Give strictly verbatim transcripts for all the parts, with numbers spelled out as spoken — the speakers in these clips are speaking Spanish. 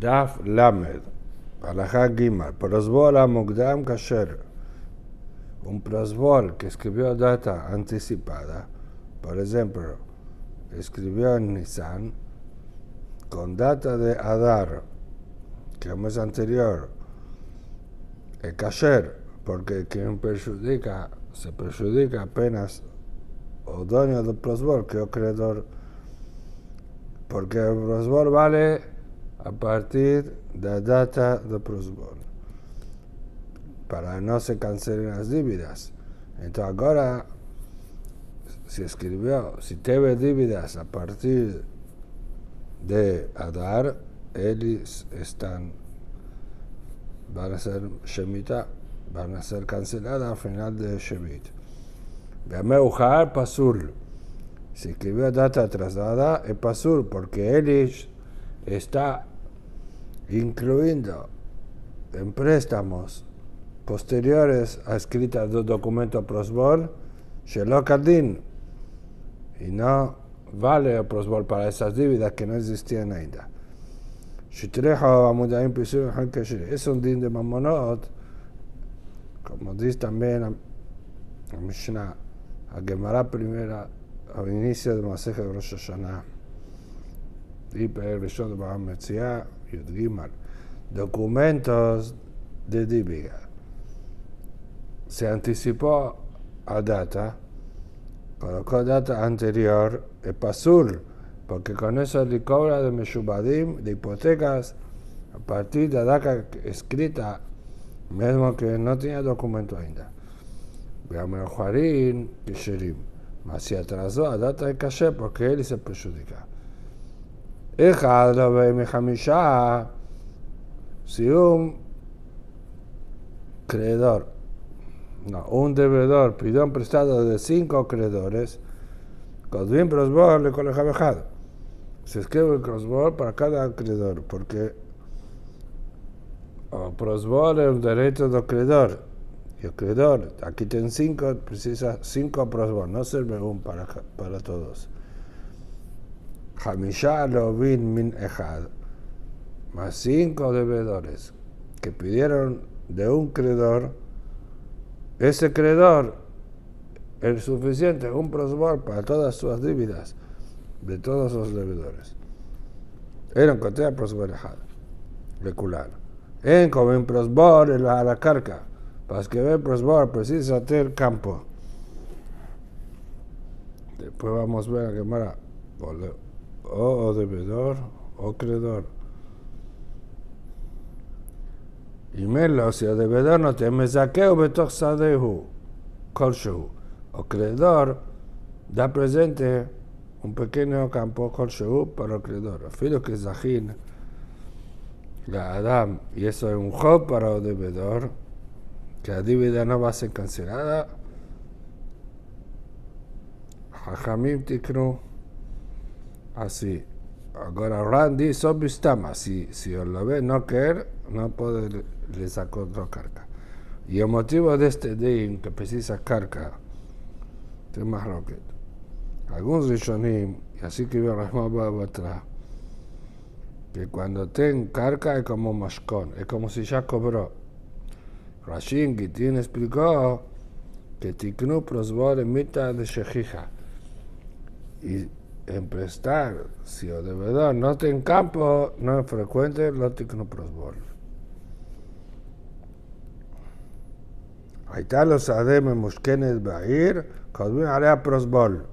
Daf Lamed, Alajá Gimel, Prosbol Amugdam Kasher. Un prosbol que escribió data anticipada, por ejemplo, escribió en Nisan con data de Adar, que es mes anterior, el Kasher, porque quien perjudica, se perjudica apenas o dueño del prosbol que el creador, porque el prosbol vale a partir de la data del prosbol, para no se cancelen las dívidas. Entonces ahora, si escribió, si tiene dívidas a partir de Adar, ellos están, van a ser Shemitah, van a ser canceladas al final de Shemit. Beameujar Pasul, si escribió data atrasada, es Pasul, porque él está incluyendo en préstamos posteriores a escritas del documento prosbol, Shelo Kadin, y no vale el prosbol para esas dívidas que no existían ainda. Es un din de Mamonot, como dice también a Mishnah, a Gemara primera, al inicio de Masechet Rosh Hashanah, y per Rishon de Bava Metzia, Yud Gimel, documentos de dívida. Se anticipó a data, colocó data anterior, es pasul, porque con eso le cobra de Meshubadim, de hipotecas, a partir de la data escrita, mismo que no tenía documento ainda. Veamos Juarín, Kesherim, mas se atrasó a data de caché porque él se perjudica. Ejad lo ve mi Hamisha, si un creedor, no, un deudor pidió un prestado de cinco creedores, Kodvin prosbol le coleja vejado. Se escribe el prosbol para cada acreedor, porque el prosbol es un derecho del acreedor. Y el acreedor, aquí tienen cinco, precisa cinco prosbol, no sirve un para, para todos. Hamisha lo vin min ejad, más cinco deudores que pidieron de un creedor, ese creedor es suficiente, un prosbol para todas sus dívidas de todos los deudores. Era un cotea prosbol ejad, recular. En como un prosbol a la carga, para escribir prosbol precisa tener campo. Después vamos a ver a Gemara, o, o deudor o creedor. Y melo, si el deudor no te me saqueo betoch sadehu, kolshehu, o creedor da presente un pequeño campo kolshehu para el creedor. Filo que zahin la Adam, y eso es un job para el deudor, que la dívida no va a ser cancelada. Hajamim tiknu así. Ahora Randy sobistama, si si lo ve no querer, no puede le, le sacar otra carga. Y el motivo de este din que precisa carga, es más rocket. Algunos rishonim, y así que veo la atrás, que cuando ten carga es como mashkon, es como si ya cobró. Rashin Gitin explicó que tiknu prosbol en mitad de shechija. Y en prestar, si el deudor no está en campo, no es frecuente, lo tiknu prosbol. Ahí está los adem mushkenes ba'ir, kodvin alea prosbol.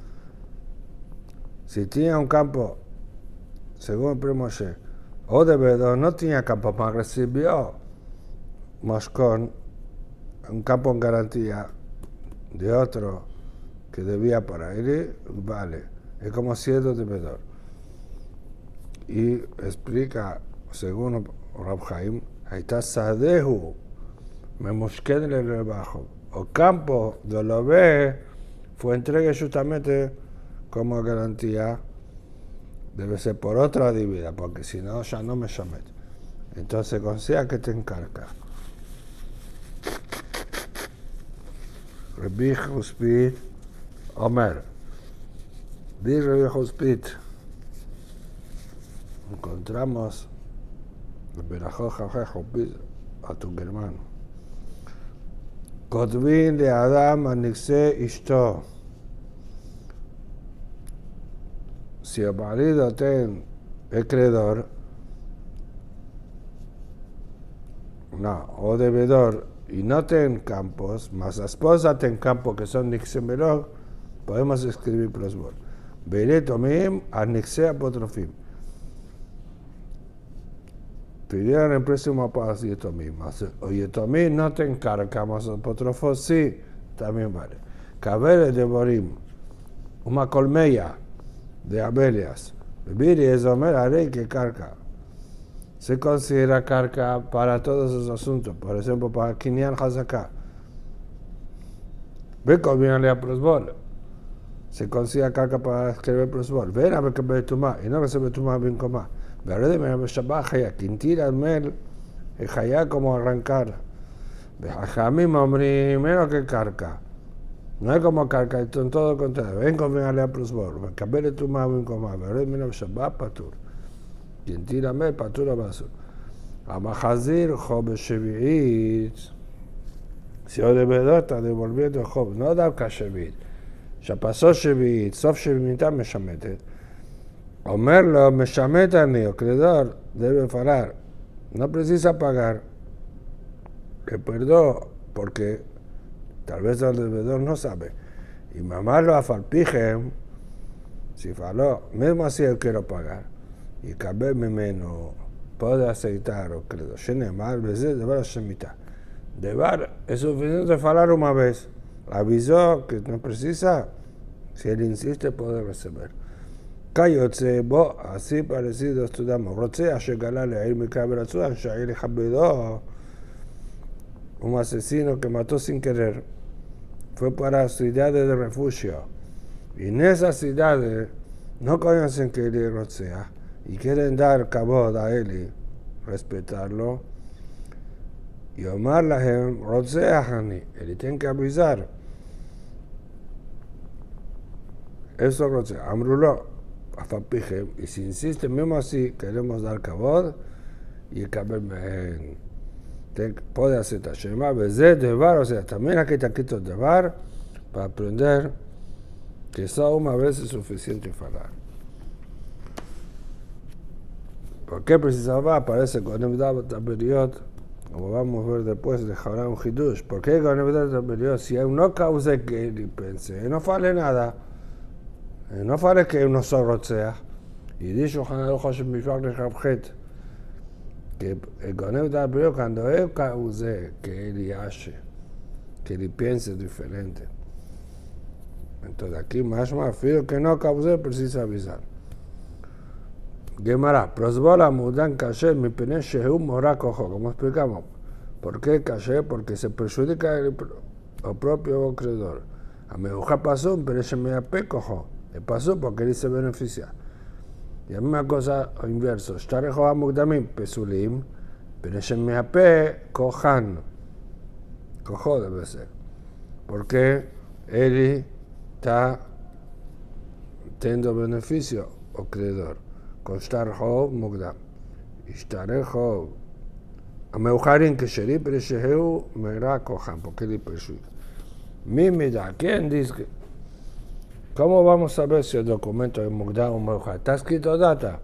Si tenía un campo, según el primo Moshe, o deudor no tenía campo, pero recibió mashkon, un campo en garantía de otro que debía para él, vale. Es como siendo deudor. Y explica, según Rab Chaim, ahí está Sadehu, me mushken el rebajo. El campo de lo ve fue entregue justamente como garantía, debe ser por otra dívida, porque si no, ya no me llamet. Entonces, considera que te encarga. Rabbi Huspit, Omer. Dice Rabbi Huspit, encontramos a tu hermano. Kotvin le Adam anixé ishto. Si el marido ten el creador, no, o devedor, y no ten campos, más la esposa ten campos que son nixemelog, podemos escribir prosbol. Veré tomim anixé apotrofim. Pidieron el préstamo para yetomim. O yetomim no te encargamos, apotrofos sí, también vale. Cabere de Borim, una colmella de abelias. Bibiri es Omer, haré que carga. Se considera carga para todos esos asuntos. Por ejemplo, para Kinyan Hazaká. Ve conviene a prosbol. Se considera carga para escribir prosbol. Ven a ver que betumá. Y no que se betumá bien comá. Veré me me shabajaya. Quintira el mel. El jaya como arrancar. Bejamim hombre menos que carga. No es como carga, esto en todo contrario. Ven conviene a prosbol. Me cabere tu más bien comá. Veré me shabaj patur. Quien tira mel, patura vaso. Amahazir, Job Shevi'it. Si el devedor está devolviendo el Job, no da Shevi'it. Ya pasó Shevi'it, Sof Shevi'it me llamete. Omerlo, me llamete a mí, el creador debe parar. No precisa pagar. Que perdón, porque tal vez el devedor no sabe. Y mamá lo afalpijem, si faló, mismo así yo quiero pagar. Y cabe menos puede aceitar o credo. Shenemar, veces de bar shemita. De bar es suficiente hablar una vez. Avisó que no precisa. Si él insiste, puede recibir. Kayotze bo, así parecido estudiamos. Rotzea shegala le'ir mikaberatzuan, sha'ir habedó. Un asesino que mató sin querer. Fue para ciudades de refugio. Y en esas ciudades no conocen que él es Rotzea. Y quieren dar cabod a él y respetarlo. Y Omar Lahem, Rodzeahani, él tiene que avisar. Eso Rodzea, Amrulo, Afapijem, y si insiste, mismo así, queremos dar cabod, y el cabel mehen. Puede hacer Tashema, Bezé, Devar, o sea, también aquí te quito Devar, para aprender que solo una vez es suficiente hablar. ¿Por qué precisaba? Aparece Gonem Davat Aberiot, como vamos a ver después de Jabra un Hidush. ¿Por qué Gonem Davat Aberiot? Si él no causa que él pense, no vale nada. No vale que uno solo sea. Y dicho Hanal Hoshem Mishwak de Rabjet, que el Gonem Davat Aberiot, cuando él causa que él hace, que él piense diferente. Entonces aquí más más fío que no causa, precisa avisar. Gemara, prosbola mudan kasher mi pene shehu mora cojo, como explicamos. ¿Por qué kasher? Porque se perjudica el, el propio creador. A mejuja pasó, pero se me ape cojo. Le pasó porque él se beneficia. Y la misma cosa inverso. Shtarejo amugdamim pesulim, pero se me ape cojan. Cojo debe ser. Porque él está teniendo beneficio o creador. Con Shtar Hov Mugdam. Shtar Hov. A Meujarin Kesheri, pero Sheheu Mera Kohan, porque le perjudica. Mimida, ¿quién dice que? ¿Cómo vamos a ver si el documento es Mugdam o Meujar? ¿Está escrito data?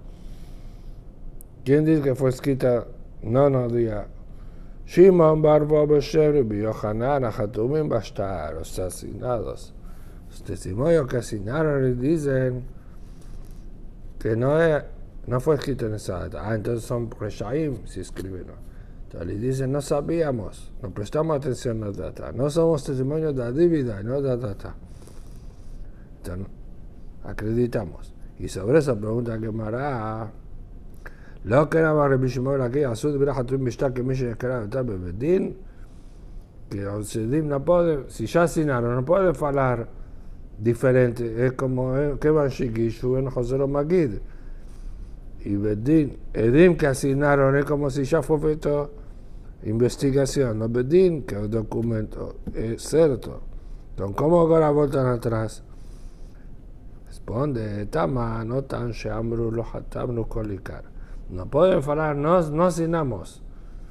¿Quién dice que fue escrita? No, no diga. Shimon Barbo Besher, Biohanan, Achatumim Bashtar, los asesinados. Los testimonios que asignaron y dicen que no, es, no fue escrito en esa data. Ah, entonces son Reshaim si escribieron. Entonces le dicen, no sabíamos, no prestamos atención a la data. No somos testimonios de la dívida, no de la data. Entonces, acreditamos. Y sobre esa pregunta que Mará, lo que era Rabbi Shimon aquí, Asud Birachatrim Bishtak, que Misha Yekara, Yotar Bebedin, que los Sidim no pueden, si ya asignaron, no pueden hablar diferente, es como que van Shigishu en Josero Magid. Y Bedín, Edim que asignaron es como si ya fue feito investigación, no Bedín que el documento es cierto. Entonces, ¿cómo ahora vueltan atrás? Responde, Tama, no tan Sheamru lo hatamnu kolikar. No pueden hablar, no, no asignamos.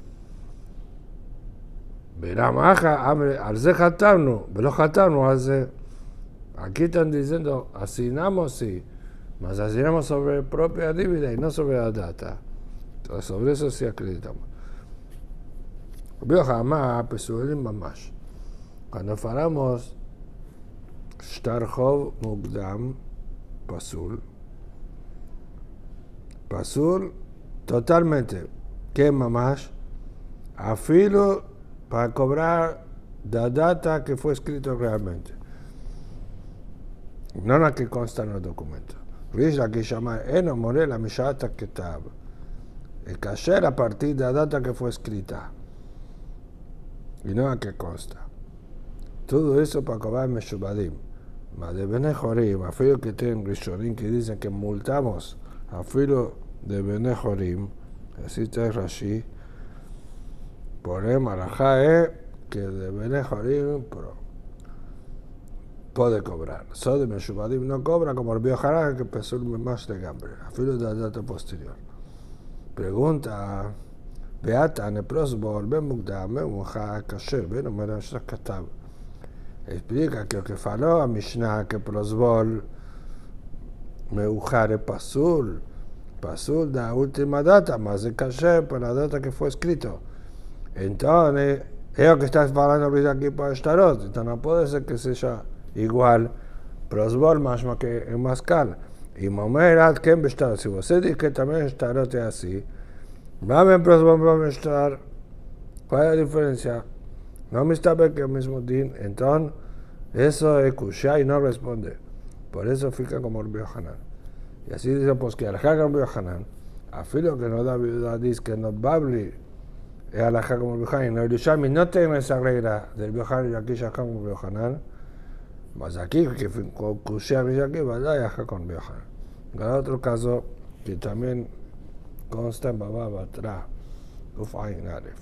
Veramaja, al se jatarnu, velo jatarnu, aquí están diciendo, asignamos sí, mas asignamos sobre propia dívida y no sobre la data. Entonces, sobre eso sí acreditamos. Veo jamás, pesuelim mamash. Cuando falamos Shtarchov Mugdam Pasul, Pasul totalmente, que mamash, afilo para cobrar la data que fue escrito realmente, no la que consta en el documento. Rish la que llama Eno More la Mishata Ketab, el kasher a partir de la data que fue escrita, y no la que consta. Todo eso para cobrar Meshubadim. Mas de Bene Jorim, a filo que tienen Rishonim que dicen que multamos a filo de Bene Jorim, así está Rashi, por el marajá es que de Bene Jorim puede cobrar. So de Meshubadim no cobra como el Bioharán que empezó más de gambre, a filo de la data posterior. Pregunta, Beata, en el prosbol, Ben Mugdam, Ben Mujá, Kasher, Ben Omer, Shakatab. Explica que lo que faló a Mishnah, que prosbol, Meujar es Pasul, Pasul de la última data, más de Kasher por la data que fue escrito. Entonces, es lo que estás hablando aquí para Shtarot, entonces no puede ser que sea igual prosbol más que en Mascal. Y Momerat, que en Shtarot, si vos dices que también Shtarot es así, vamos en prosbol, vamos a Shtar, ¿cuál es la diferencia? No me está bien que el mismo din, entonces eso es Kushá y no responde. Por eso fica como el Biohanan. Y así dice, pues que al Hagan Biohanan, a filo que no da viuda, dice que no Babli es al Hagan como el Biohanan. No, el Yerushalmi no tiene esa regla del Biohanan y aquí ya como Biohanan. Mas aquí, que con Kushá y aquí, va a dar con Biohanan. En otro caso, que también consta en Baba Batra, Ufain Aref.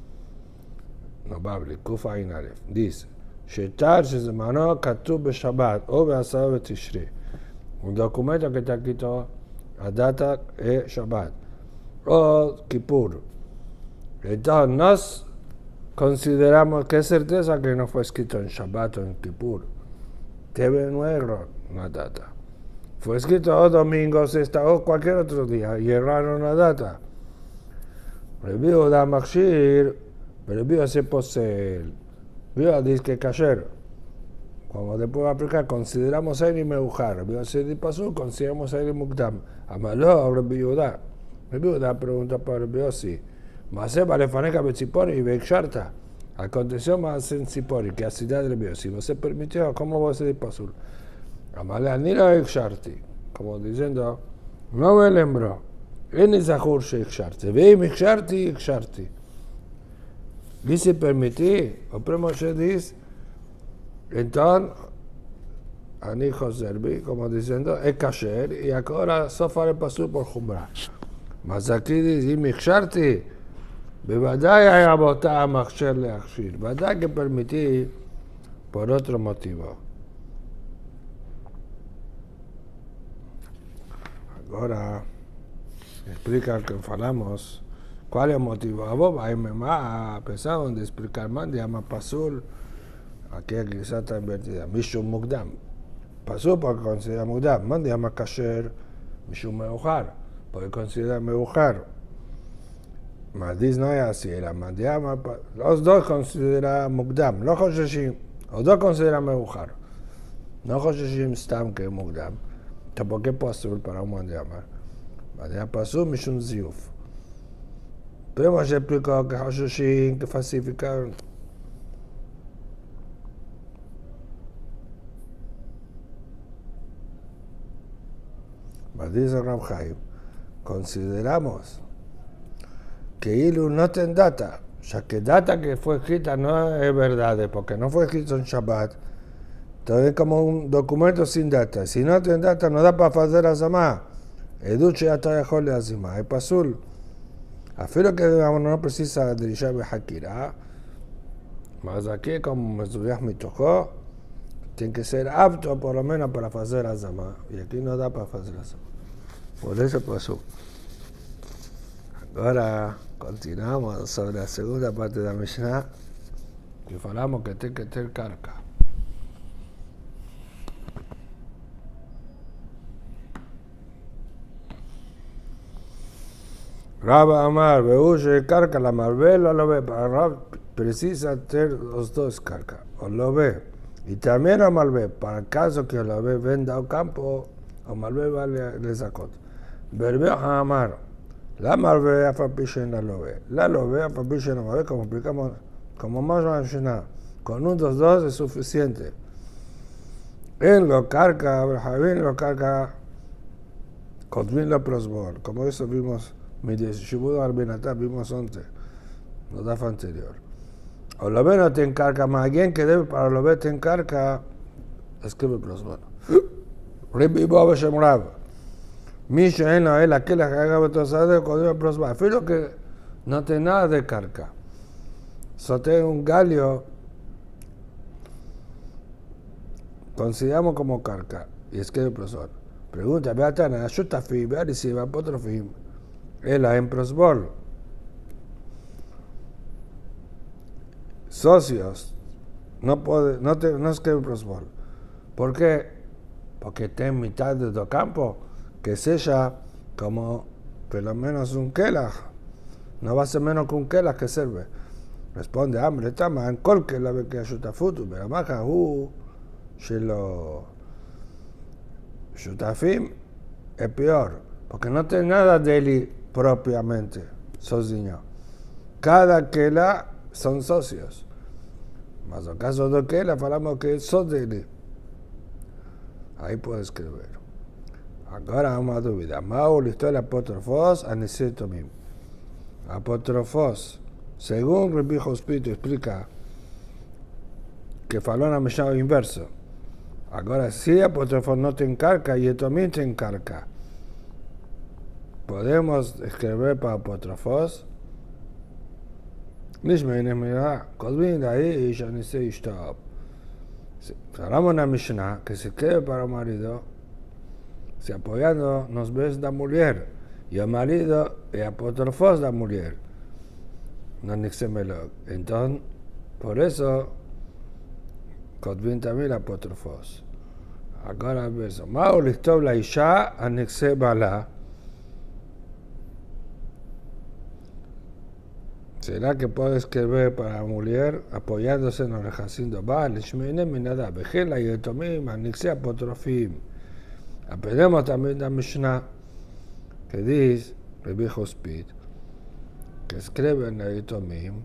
No Babli, Kufa Inaref. Dice, Shetar Shezemano Katub Beshabbat o Beasar Betishri. Un documento que está escrito a data es Shabbat o Kippur. Entonces, nos consideramos que es certeza que no fue escrito en Shabbat o en Kippur. Debe no error una data. Fue escrito o domingo, sexta o cualquier otro día y erraron la data. Review da Machshir. Pero el Bío se posee, el Bío dice que kasher. Como después va a aplicar, consideramos a él y meujar. El Bío se dice pasó, consideramos a él y mukdam. Amaló, el Bío da. El Bío da pregunta para el Bío, sí. Masé vale faneca betzipori y beksharta. Aconteció más en Zipori, que a ciudad del Bío. Si se permitió, ¿cómo va a ser pasó? Amalé anira beksharti. Como diciendo, no me lembro. En esa jurse beksharti. Ve beksharti, beksharti. Dice permitir, o primo se dice, entonces, a hijo serví, como diciendo, es kasher, y ahora sofá pasó por Jumra. Mas aquí dice, Miksharti, bebadai hay abotá a Machsher le Achshir, badai que permitir por otro motivo. Ahora, explica que falamos. ¿Cuál es el motivo? A vos, ahí me va a pensar de explicar más, de llama Pasul, aquí es quizá está invertida, Mishum Mugdam. Pasul porque considera Mugdam, man de llama Kasher, Mishum Meujar, porque considera Meujar. Mas dice no es así, la man de llama, los dos consideran Mugdam, no Josheshim, los dos consideran Meujar. No Josheshim Stam que es Mugdam, tampoco es Pasul para un man de llama. Man de llama Pasul, Mishum Ziyuf. Pero hemos explicado que Hashoshin, que falsificaron. Mas dice Rav Chaim, consideramos que Ilu no tiene data, ya que data que fue escrita no es verdad, porque no fue escrito en Shabbat. Entonces es como un documento sin data. Si no tiene data, no da para hacer azamá. Eduche hasta dejó azimá. Es pasul. Afilo que no precisa dirigir Hakira, mas aquí como Mezubiach Mitojo, tiene que ser apto por lo menos para hacer azamá. Y aquí no da para hacer azamá. Por eso pasó. Ahora continuamos sobre la segunda parte de la Mishnah, que falamos que tiene que tener carca. Raba Amar, Beushe, carca, la Marvel o lo ve. Para Rab precisa tener los dos carca, o lo ve. Y también a Malvé, para el caso que lo ve venda al campo, o Malvé vale le sacó. Berbe Amar, la Malvé a Fapishen la lo ve. La lo ve a Fapishen la lo ve, como explicamos, como más o menos, con un dos dos es suficiente. En lo carca, Abrahamín lo carca, Kotvin lo prosbol, como eso vimos. Mi Shibudo Arbinatá vimos antes, no da anterior. O lo ve no te encarga, más alguien que debe para lo ve te encarga, escribe prosbol. Ribi Boba Shemrab. Misha en la él, aquel que haga betosade, cuando prosbol. Filo que no tiene nada de carga. Sote un galio, consideramos como carga, y escribe prosbol. Pregunta, Beatana, ayuda a fi, vean si va por otro fin. Él en prosbol. Socios, no puede, no, te, no escribe prosbol. ¿Por qué? Porque está en mitad de tu campo, que sea como por lo menos un kelach. No va a ser menos que un kelach que sirve. Responde, hambre, tama, en col que la ve que ayuda a futu, pero maja, uh, si lo shutafim es peor, porque no tiene nada de él propiamente, sozinho. Cada kelach son socios. Mas en caso de kelach, falamos que son de él. Ahí puede escribir. Agora há uma dúvida. Mau listou el apótrofos a necesito mismo. Apótrofos, según Rabbi Hospito explica que falou na Mishnah o inverso. Agora, se apótrofos no te encarga y esto también te encarga, podemos escribir para apótrofos. Nishmei Nehmira, Kodvin ahí y ya ni se stop. Hablamos en la Mishnah que se escribe para el marido, se apoyando nos ves da mujer, y el marido es apótrofos da mujer. No nixemelo. Entonces, por eso, Kodvin también apótrofos. Ahora el verso. Mao listov la isha anexe bala. ¿Será que puede escribir para la mujer apoyándose en el rejacindo? Vale, shmeine minada, vejela y etomim, anexe apotrofim. Aprendemos también de la Mishnah que dice, Rabbi Hospit, que escribe en el etomim,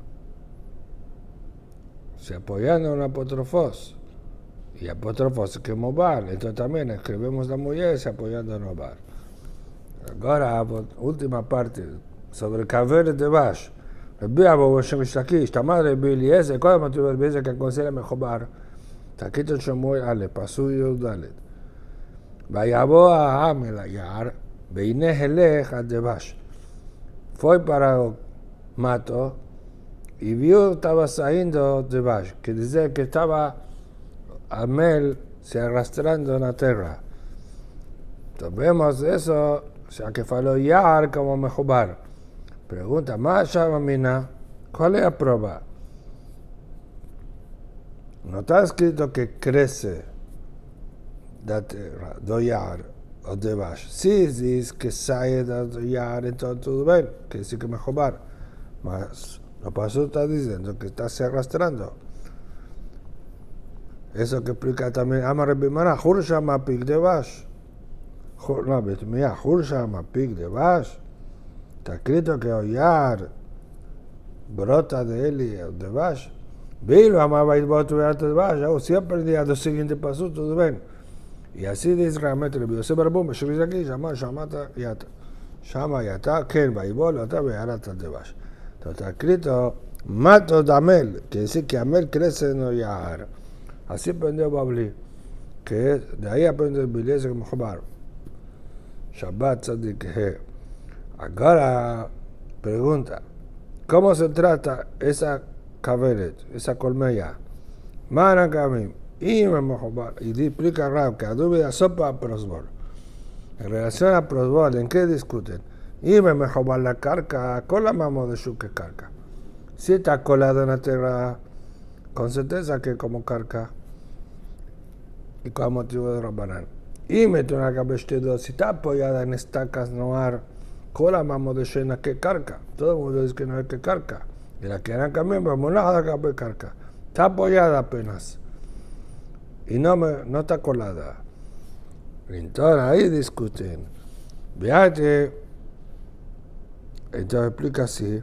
se apoyan en un apótrofos, y apótrofos que moval, entonces también escribimos la mujer se apoyando en oval. Ahora, última parte, sobre Kaver de Bash. Rabbi Abu Shemishtakish, Tamar Rabbi Eliezer, ¿cuál es el Rabbi Eliezer que aconseja mejobar? Taquito Shemuel Ale, Pasú Yudalet. Vayabo a Amel Ayar, Beine Helech a Debash. Fue para el mato y vio estaba saliendo Debash, que dice que estaba Amel se arrastrando en la tierra. Entonces vemos eso, o sea que faló Yar como mejobar. Pregunta, más Shamamina, ¿cuál es la prueba? No está escrito que crece da tierra, do Yar o Debash. Si dice que sale do Yar, entonces todo bien, que sí que mejobar. Mas lo pasó está diciendo que está se arrastrando. Eso que explica también Amar Rabbi Mara, Hursha ma pig de Bash. No, mira, Hursha ma pig de Bash. Está escrito que Oyar brota de él y de Bash. Vilo, amaba y voto de Bash. O siempre el día del siguiente paso, todo bien. Y así dice realmente Rabbi Yosef Barabum, me subís aquí, llama, llamata, yata. Llama, yata, ken, vaibol, yata, vearata de Bash. Entonces está escrito, mato de Amel, que dice que Amel crece en Oyar. Así aprendió Babli, que de ahí aprende el bilete que mejobar. Shabbat Tzadik He. Ahora, pregunta, ¿cómo se trata esa caveret, esa colmella? Manakamim, y me mejobar. Y explica Rab que a dúvida sopa a prosbol. En relación a prosbol, ¿en qué discuten? Y me mejor la carca, con la mamo de su que carca. Si está colado en la tierra, con certeza que como carca. Y con motivo de Rabbanan. Y mete una cabeza, si está apoyada en estacas noir, con la mamo de Shena que carca. Todo el mundo dice que no es que carca. Y la que eran también, pero no la que carca. Está apoyada apenas. Y no, me, no está colada. Entonces ahí discuten. Fíjate. Entonces explica así.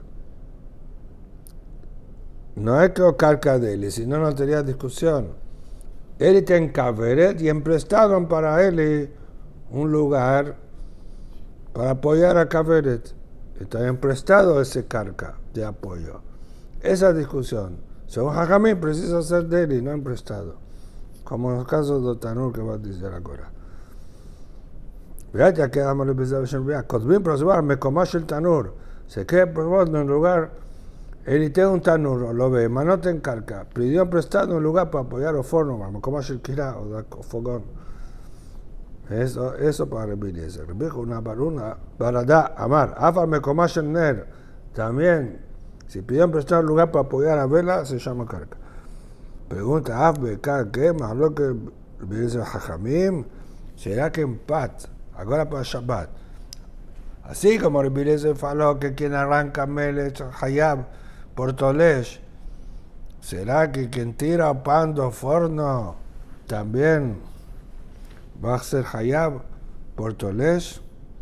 No es que o carca de él, sino no tenía discusión. Él tiene Kaveret y emprestaron para él un lugar para apoyar a Kaveret. Está emprestado ese carca de apoyo. Esa discusión. Según Jajamín, precisa ser de él y no emprestado. Como en el caso de Tanur que va a decir ahora. Fíjate, aquí damos el episodio de Shem Kotbim, pero me comas el Tanur. Se queda por en un lugar. Él tiene un Tanur, lo ve, pero no tiene carca. Pidió prestado un lugar para apoyar el forno, me comas el Kira o el fogón. Eso, eso para Rebbi Eliezer. Rebbi una baruna, Baradá, Amar, Afar me comas el Ner. También, si pidió prestado un lugar para apoyar a vela, se llama carca. Pregunta, Af, Bekar, ¿qué? Más lo que Rebbi Eliezer Jajamim, será que en Pat, ahora para Shabbat. Así como Rebbi Eliezer faló que quien arranca Melech, Hayab, por Tolesh, será que quien tira pan do forno también va a ser Hayab por Tolesh?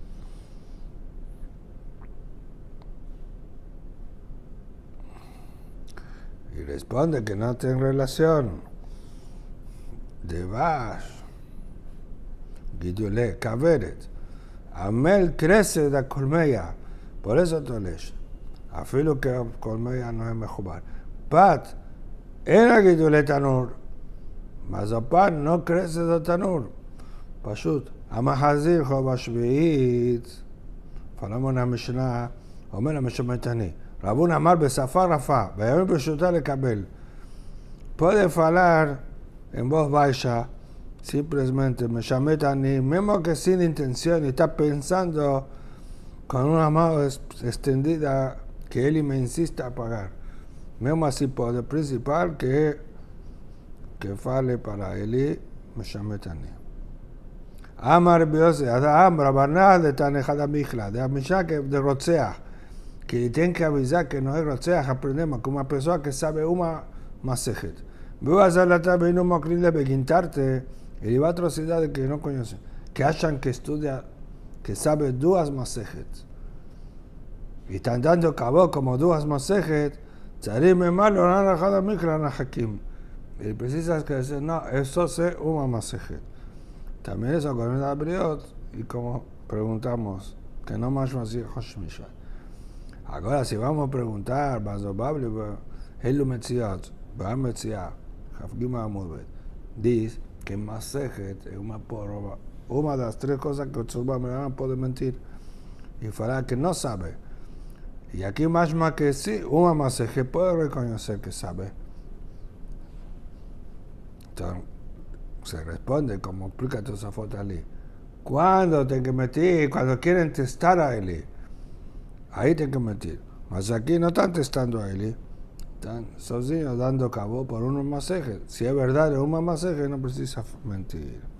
Y responde que no tiene relación. De Bash, Gidule, Kaveret. Amel crece de colmeya, por eso Tolesh. Afilo que colmeya no es mejor. Pat, era Gidule Tanur, mas el pan no crece de Tanur. Pashut, Amahazir Jobashveit, falamos en la Mishnah, אומר המשמעתני, רבון אמר בשפה רפה, בימים פשוטה לקבל. Puede falar en voz baja, simplemente me llamé Tani, mismo que sin intención, y está pensando con una mano extendida que él me insiste a pagar. Mismo así puede principal que que fale para él, me llamé Tani. Amar Biose, Adam, Rabanal de Tanejada Michla, de Amisha que de Rotseach, que tiene que avisar que no es Rotseach, aprendemos como una persona que sabe una masejet. Veo a hacer la tabla y no me ocurre beguintarte, y va a atrocidades que no conocen, que hayan que estudia, que sabe dos masejet. Y están dando cabo como dos masejet, Tzarim malo, Tanejada Michla, Nahakim. Y precisa que decir, no, eso es una masejet. También eso con el abriot, y como preguntamos, que no más así Hoshmishat. Ahora, si vamos a preguntar, Bazobabli, Helu Metziot, Baam Metziah, Hafgima Amudbet, dice que Masejet es una prueba, una de las tres cosas que Otzubam no puede mentir, y fará que no sabe. Y aquí más más que sí, una Masejet puede reconocer que sabe. Entonces, se responde, como explica Tosafot allí. ¿Cuándo tienen que mentir? Cuando quieren testar a Eli. Ahí tienen que mentir. Mas aquí no están testando a Eli. Están sozinhos dando cabo por unos masajes. Si es verdad, es un masaje, no precisa mentir.